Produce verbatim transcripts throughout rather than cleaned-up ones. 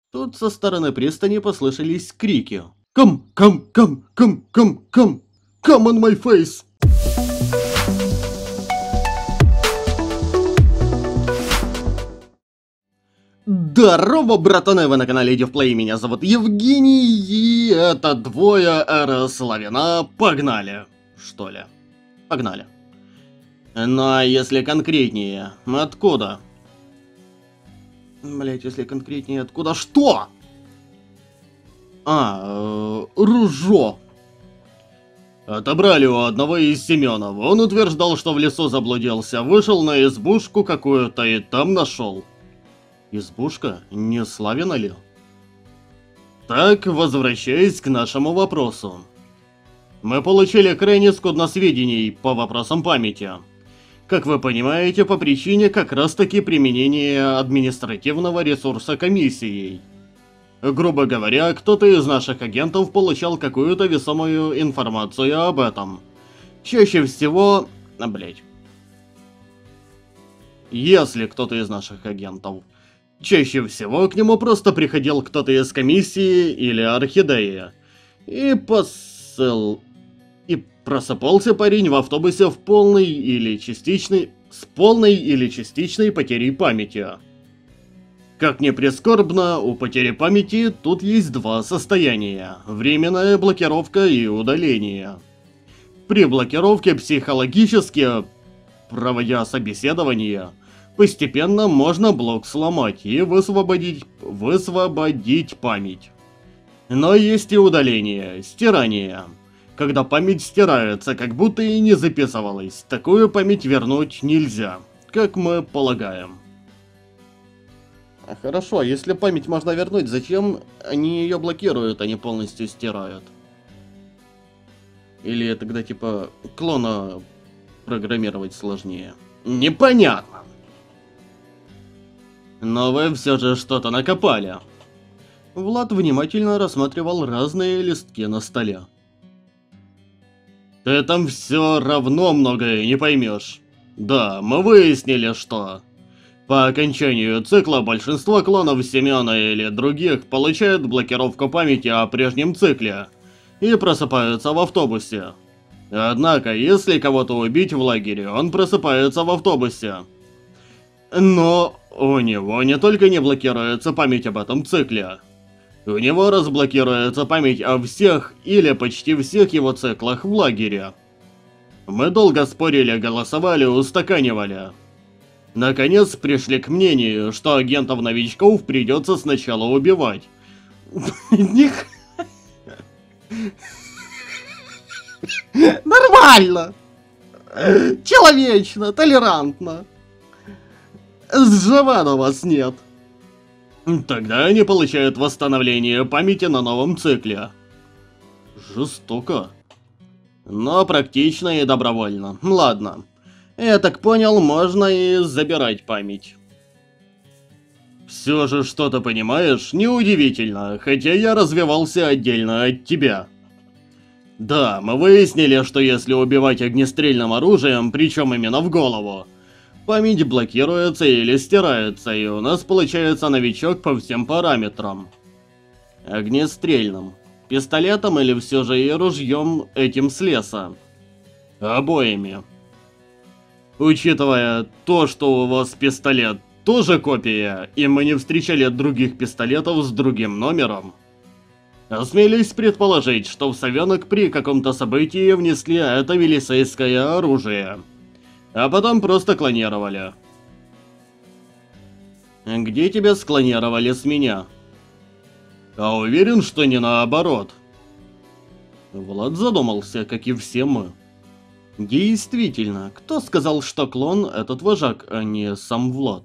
Тут со стороны пристани послышались крики. «Come, come, come, come, come, come! Come on my face!» Здорово, братаны, вы на канале Девплей, меня зовут Евгений, и это двое Эры Славина. Погнали, что ли? Погнали. Ну а если конкретнее, откуда? Блять, если конкретнее, откуда? Что? А, э, Ружо. Отобрали у одного из Семенов. Он утверждал, что в лесу заблудился, вышел на избушку какую-то и там нашел. Избушка? Не Славина ли? Так, возвращаясь к нашему вопросу. Мы получили крайне скудно сведений по вопросам памяти. Как вы понимаете, по причине как раз таки применения административного ресурса комиссией. Грубо говоря, кто-то из наших агентов получал какую-то весомую информацию об этом. Чаще всего... А, блять. Если кто-то из наших агентов... Чаще всего к нему просто приходил кто-то из комиссии или орхидеи. И посыл... И просыпался парень в автобусе в полной или частичной... С полной или частичной потерей памяти. Как ни прискорбно, у потери памяти тут есть два состояния. Временная блокировка и удаление. При блокировке психологически, проводя собеседование, постепенно можно блок сломать и высвободить, высвободить память. Но есть и удаление, стирание. Когда память стирается, как будто и не записывалась, такую память вернуть нельзя, как мы полагаем. А хорошо, если память можно вернуть, зачем они ее блокируют, а не полностью стирают? Или тогда типа клона программировать сложнее? Непонятно. Но вы все же что-то накопали. Влад внимательно рассматривал разные листки на столе. Ты там все равно многое не поймешь. Да, мы выяснили, что... По окончанию цикла большинство клонов Семена или других получают блокировку памяти о прежнем цикле и просыпаются в автобусе. Однако, если кого-то убить в лагере, он просыпается в автобусе. Но у него не только не блокируется память об этом цикле. У него разблокируется память о всех или почти всех его циклах в лагере. Мы долго спорили, голосовали, устаканивали. Наконец пришли к мнению, что агентов-новичков придется сначала убивать. Нормально. Человечно, толерантно. Сживана вас нет. Тогда они получают восстановление памяти на новом цикле. Жестоко. Но практично и добровольно. Ладно. Я так понял, можно и забирать память. Все же что-то понимаешь, неудивительно, хотя я развивался отдельно от тебя. Да, мы выяснили, что если убивать огнестрельным оружием, причем именно в голову, память блокируется или стирается, и у нас получается новичок по всем параметрам. Огнестрельным. Пистолетом или все же и ружьем этим с леса? Обоими. Учитывая то, что у вас пистолет тоже копия, и мы не встречали других пистолетов с другим номером, осмелюсь предположить, что в совенок при каком-то событии внесли это велисейское оружие, а потом просто клонировали. Где тебя склонировали с меня? А уверен, что не наоборот. Влад задумался, как и все мы. Действительно, кто сказал, что клон этот вожак, а не сам Влад?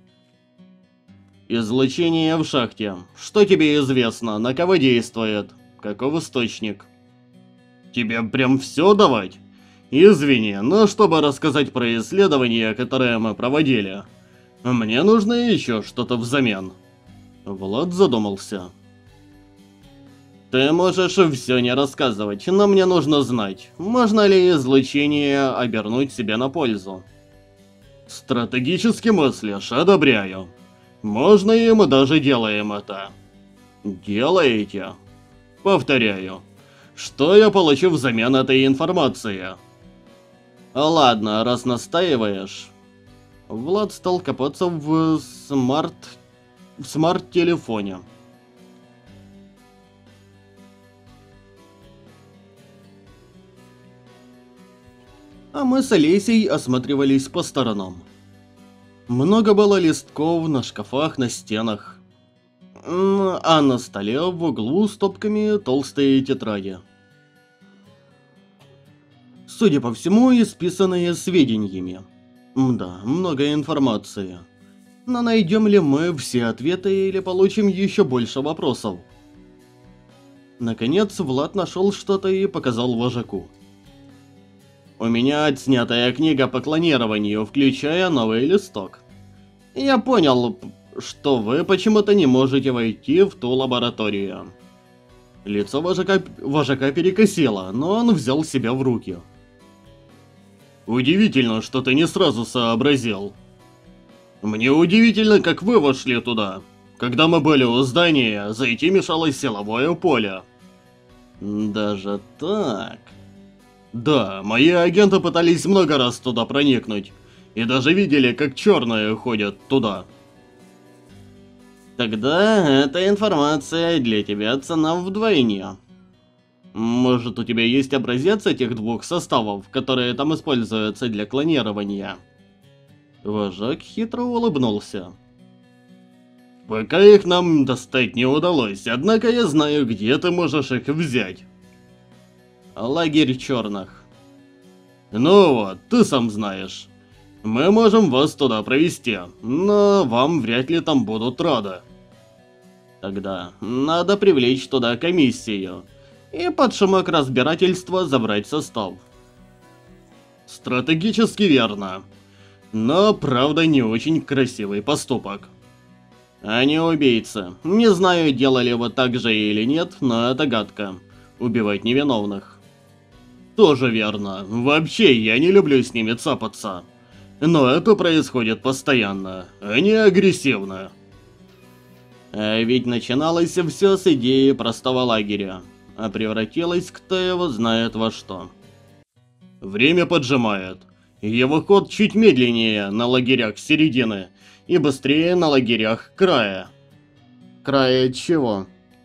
Излучение в шахте. Что тебе известно? На кого действует? Каков источник? Тебе прям все давать? Извини, но чтобы рассказать про исследования, которые мы проводили, мне нужно еще что-то взамен. Влад задумался. Ты можешь все не рассказывать, но мне нужно знать, можно ли излучение обернуть себе на пользу. Стратегически мыслишь, одобряю. Можно, и мы даже делаем это. Делаете? Повторяю. Что я получу взамен этой информации? Ладно, раз настаиваешь. Влад стал копаться в смарт... в смарт-телефоне. А мы с Олесей осматривались по сторонам. Много было листков на шкафах, на стенах. А на столе в углу стопками толстые тетради. Судя по всему, исписанные сведениями. Да, много информации. Но найдем ли мы все ответы или получим еще больше вопросов? Наконец, Влад нашел что-то и показал вожаку. У меня отснятая книга по клонированию, включая новый листок. Я понял, что вы почему-то не можете войти в ту лабораторию. Лицо вожака, вожака перекосило, но он взял себя в руки. Удивительно, что ты не сразу сообразил. Мне удивительно, как вы вошли туда. Когда мы были у здания, зайти мешало силовое поле. Даже так? Да, мои агенты пытались много раз туда проникнуть. И даже видели, как черные ходят туда. Тогда эта информация для тебя ценна вдвойне. Может, у тебя есть образец этих двух составов, которые там используются для клонирования? Вожак хитро улыбнулся. Пока их нам достать не удалось, однако я знаю, где ты можешь их взять. Лагерь черных. Ну вот, ты сам знаешь. Мы можем вас туда провести, но вам вряд ли там будут рады. Тогда надо привлечь туда комиссию и под шумок разбирательства забрать состав. Стратегически верно. Но, правда, не очень красивый поступок. Они убийцы. Не знаю, делали вы так же или нет, но это гадко. Убивать невиновных. Тоже верно. Вообще, я не люблю с ними цапаться. Но это происходит постоянно. Они агрессивны. А ведь начиналось все с идеи простого лагеря, а превратилось кто его знает во что. Время поджимает. Его ход чуть медленнее на лагерях середины и быстрее на лагерях края. Края чего?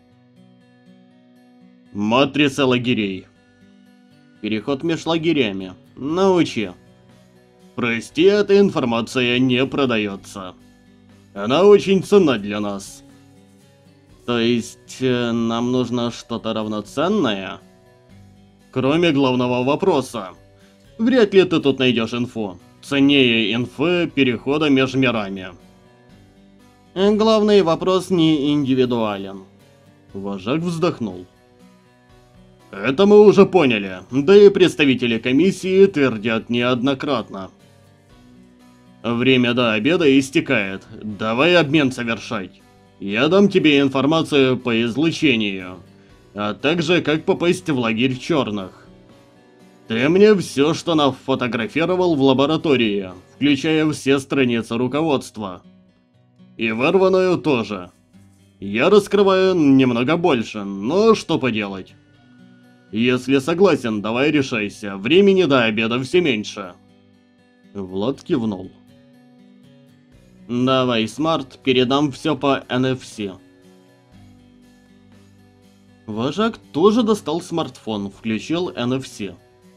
Матрица лагерей. Переход между лагерями. Научи. Прости, эта информация не продается. Она очень ценна для нас. То есть, э, нам нужно что-то равноценное? Кроме главного вопроса. Вряд ли ты тут найдешь инфу. Ценнее инфы перехода между мирами. Главный вопрос не индивидуален. Вожак вздохнул. Это мы уже поняли, да и представители комиссии твердят неоднократно. Время до обеда истекает, давай обмен совершать. Я дам тебе информацию по излучению, а также как попасть в лагерь черных. Ты мне все, что нафотографировал в лаборатории, включая все страницы руководства. И вырванную тоже. Я раскрываю немного больше, но что поделать. Если согласен, давай решайся, времени до обеда все меньше. Влад кивнул. Давай, Смарт, передам все по эн эф си. Вожак тоже достал смартфон, включил эн эф си.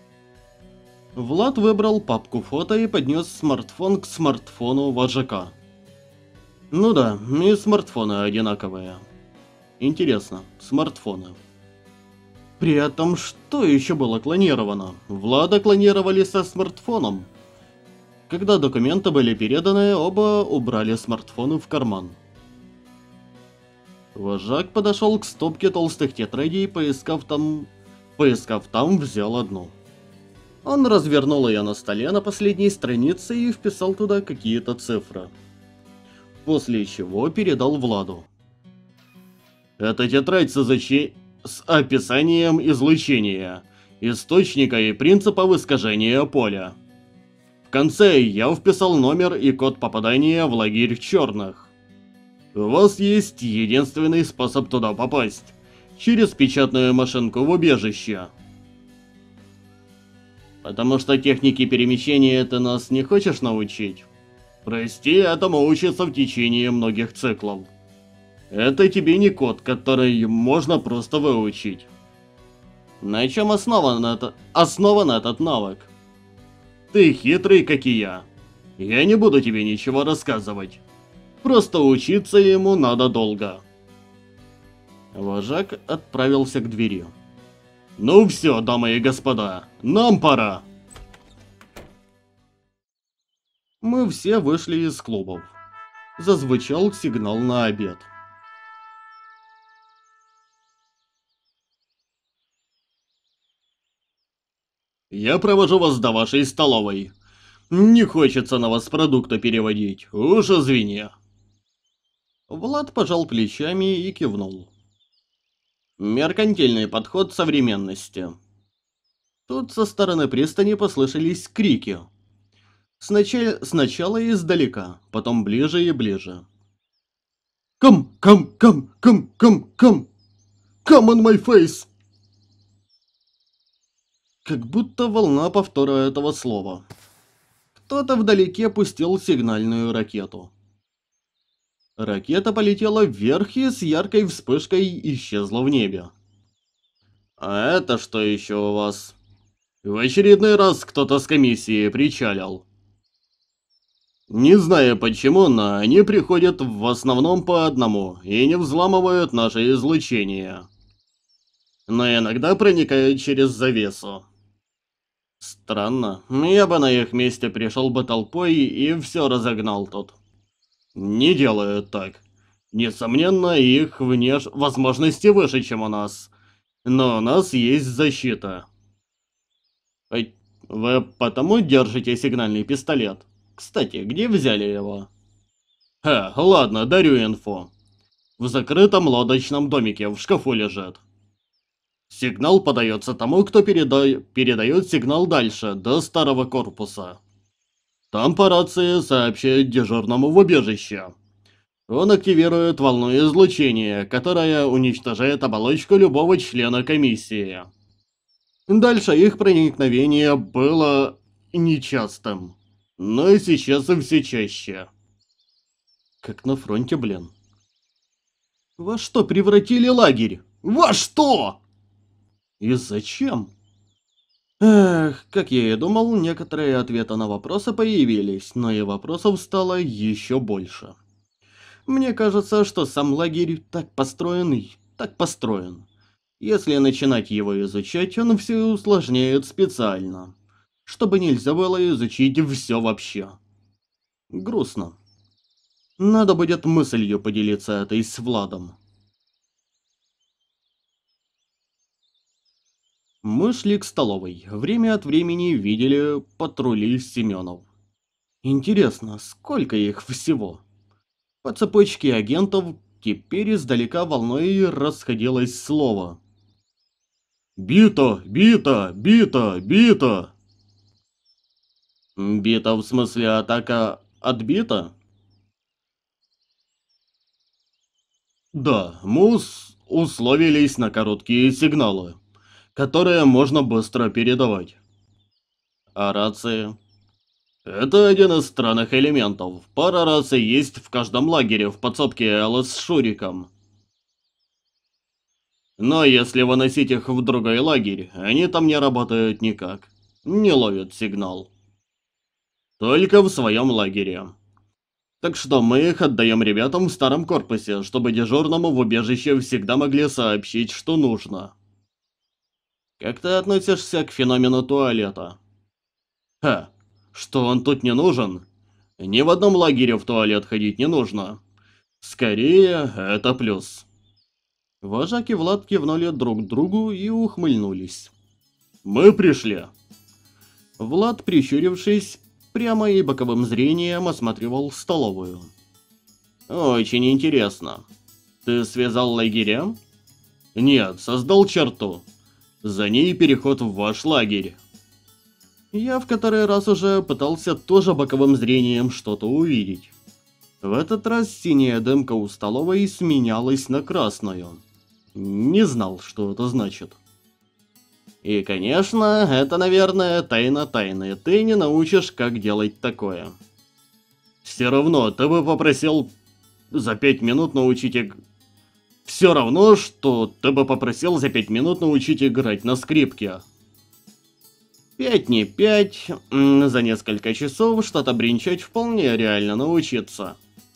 Влад выбрал папку фото и поднес смартфон к смартфону вожака. Ну да, и смартфоны одинаковые. Интересно, смартфоны. При этом, что еще было клонировано? Влада клонировали со смартфоном. Когда документы были переданы, оба убрали смартфоны в карман. Вожак подошел к стопке толстых тетрадей, поискав там... Поискав там, взял одну. Он развернул ее на столе на последней странице и вписал туда какие-то цифры. После чего передал Владу. Это тетрадь с, изучи... с описанием излучения, источника и принципов искажения поля. В конце я вписал номер и код попадания в лагерь черных. У вас есть единственный способ туда попасть. Через печатную машинку в убежище. Потому что техники перемещения ты нас не хочешь научить? Прости, этому учатся в течение многих циклов. Это тебе не код, который можно просто выучить. На чем основан, это... основан этот навык? Ты хитрый, как и я. Я не буду тебе ничего рассказывать. Просто учиться ему надо долго. Вожак отправился к двери. Ну все, дамы и господа, нам пора. Мы все вышли из клубов. Зазвучал сигнал на обед. Я провожу вас до вашей столовой. Не хочется на вас продукты переводить, уж извини. Влад пожал плечами и кивнул. Меркантильный подход современности. Тут со стороны пристани послышались крики. Сначала, сначала издалека, потом ближе и ближе. Come, come, come, come, come, come. Come on my face. Как будто волна повтора этого слова. Кто-то вдалеке пустил сигнальную ракету. Ракета полетела вверх и с яркой вспышкой исчезла в небе. А это что еще у вас? В очередной раз кто-то с комиссии причалил. Не знаю почему, но они приходят в основном по одному и не взламывают наше излучение. Но иногда проникают через завесу. Странно, я бы на их месте пришел бы толпой и все разогнал тут. Не делают так. Несомненно, их внеш... возможности выше, чем у нас. Но у нас есть защита. Вы потому держите сигнальный пистолет? Кстати, где взяли его? Ха, ладно, дарю инфу. В закрытом лодочном домике в шкафу лежит. Сигнал подается тому, кто переда... передает сигнал дальше, до старого корпуса. Там по рации сообщают дежурному в убежище. Он активирует волну излучения, которая уничтожает оболочку любого члена комиссии. Дальше их проникновение было нечастым, но и сейчас и все чаще. Как на фронте, блин. Во что превратили лагерь? Во что? И зачем? Эх, как я и думал, некоторые ответы на вопросы появились, но и вопросов стало еще больше. Мне кажется, что сам лагерь так построен, так построен. Если начинать его изучать, он все усложняет специально, чтобы нельзя было изучить все вообще. Грустно. Надо будет мыслью поделиться этой с Владом. Мы шли к столовой. Время от времени видели патрули Семенов. Интересно, сколько их всего? По цепочке агентов теперь издалека волной расходилось слово. «Бита! Бита! Бита! Бита!» Бита в смысле атака отбита? Да, мы ус условились на короткие сигналы, которые можно быстро передавать. А рации? Это один из странных элементов. Пара раций есть в каждом лагере в подсобке Элла с Шуриком. Но если выносить их в другой лагерь, они там не работают никак. Не ловят сигнал. Только в своем лагере. Так что мы их отдаем ребятам в старом корпусе, чтобы дежурному в убежище всегда могли сообщить, что нужно. Как ты относишься к феномену туалета? Ха, что он тут не нужен? Ни в одном лагере в туалет ходить не нужно. Скорее, это плюс. Вожак и Влад кивнули друг другу и ухмыльнулись. Мы пришли. Влад, прищурившись, прямо и боковым зрением осматривал столовую. Очень интересно. Ты связал лагеря? Нет, создал черту. За ней переход в ваш лагерь. Я в который раз уже пытался тоже боковым зрением что-то увидеть. В этот раз синяя дымка у столовой сменялась на красную. Не знал, что это значит. И, конечно, это, наверное, тайна тайны. Ты не научишь, как делать такое. Все равно, ты бы попросил за пять минут научить иг... Все равно, что ты бы попросил за пять минут научить играть на скрипке. Пять не пять, за несколько часов что-то бренчать вполне реально научиться.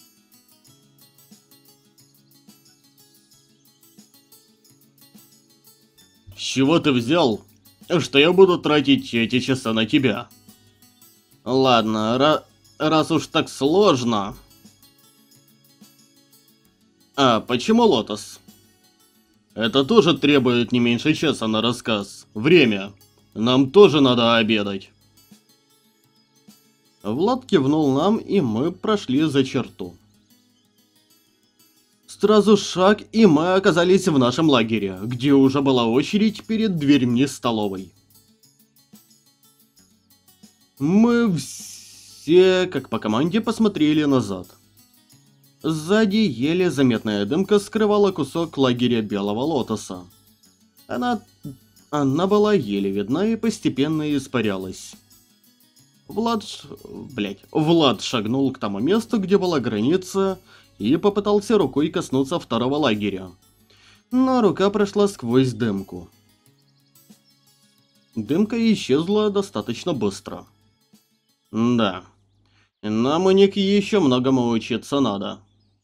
С чего ты взял, что я буду тратить эти часы на тебя? Ладно, ра раз уж так сложно... А, почему Лотос? Это тоже требует не меньше часа на рассказ. Время. Нам тоже надо обедать. Влад кивнул нам, и мы прошли за черту. Сразу шаг, и мы оказались в нашем лагере, где уже была очередь перед дверьми столовой. Мы все, как по команде, посмотрели назад. Сзади еле заметная дымка скрывала кусок лагеря Белого Лотоса. Она, она была еле видна и постепенно испарялась. Влад... Блять. Влад шагнул к тому месту, где была граница, и попытался рукой коснуться второго лагеря. Но рука прошла сквозь дымку. Дымка исчезла достаточно быстро. Да. Нам у них еще многому учиться надо.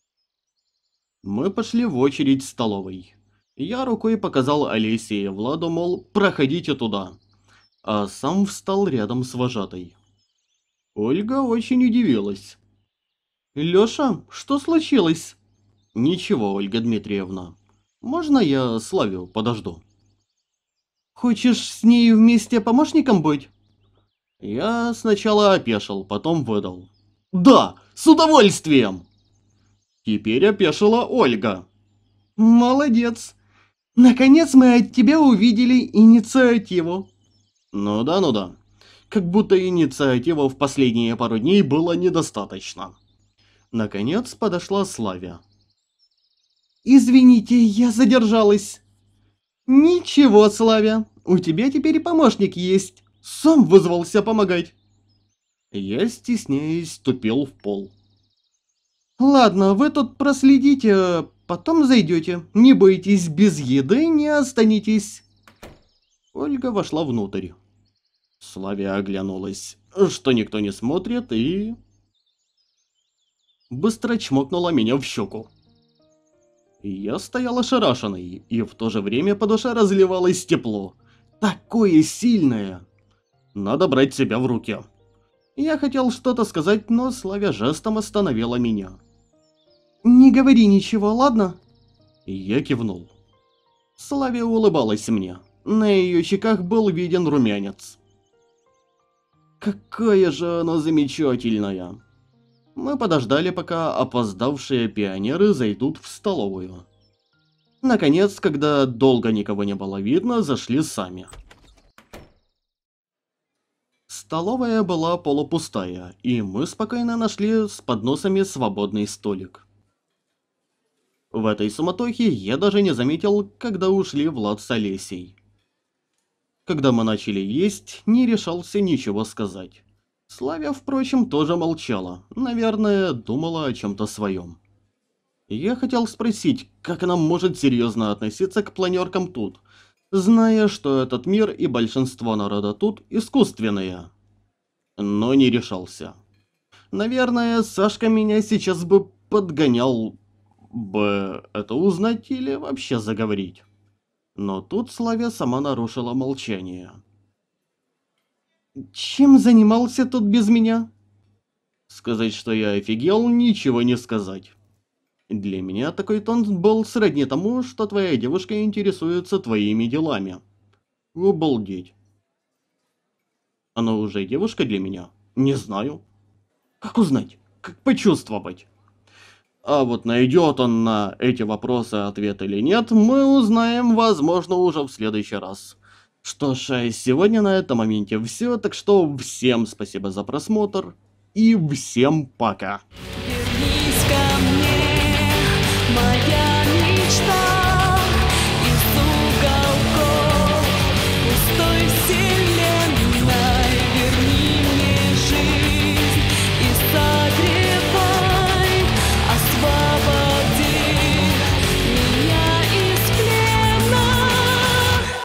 Мы пошли в очередь в столовой. Я рукой показал Олесе и Владу, мол, проходите туда. А сам встал рядом с вожатой. Ольга очень удивилась. «Лёша, что случилось?» «Ничего, Ольга Дмитриевна. Можно я Славю подожду?» «Хочешь с ней вместе помощником быть?» Я сначала опешил, потом выдал. «Да, с удовольствием!» Теперь опешила Ольга. «Молодец! Наконец мы от тебя увидели инициативу!» Ну да, ну да. Как будто инициативы в последние пару дней было недостаточно. Наконец подошла Славя. «Извините, я задержалась». «Ничего, Славя, у тебя теперь помощник есть. Сам вызвался помогать». Я, стесняясь, ступил в пол. «Ладно, вы тут проследите, потом зайдете. Не бойтесь, без еды не останетесь». Ольга вошла внутрь. Славя оглянулась, что никто не смотрит, и... быстро чмокнула меня в щеку. Я стоял ошарашенный, и в то же время по душе разливалось тепло. Такое сильное! Надо брать себя в руки. Я хотел что-то сказать, но Славя жестом остановила меня. «Не говори ничего, ладно?» Я кивнул. Славя улыбалась мне. На ее щеках был виден румянец. Какая же она замечательная! Мы подождали, пока опоздавшие пионеры зайдут в столовую. Наконец, когда долго никого не было видно, зашли сами. Столовая была полупустая, и мы спокойно нашли с подносами свободный столик. В этой суматохе я даже не заметил, когда ушли Влад с Олесей. Когда мы начали есть, не решался ничего сказать. Славя, впрочем, тоже молчала, наверное, думала о чем-то своем. Я хотел спросить, как она может серьезно относиться к планеркам тут, зная, что этот мир и большинство народа тут искусственные. Но не решался. Наверное, Сашка меня сейчас бы подгонял бы это узнать или вообще заговорить. Но тут Славя сама нарушила молчание. «Чем занимался тут без меня?» Сказать, что я офигел, ничего не сказать. Для меня такой тон был сродни тому, что твоя девушка интересуется твоими делами. Обалдеть. Она уже девушка для меня? Не знаю. Как узнать? Как почувствовать? А вот найдет он на эти вопросы ответ или нет, мы узнаем, возможно, уже в следующий раз. Что ж, сегодня на этом моменте все, так что всем спасибо за просмотр и всем пока. Вернись. ко мне, моя мечта.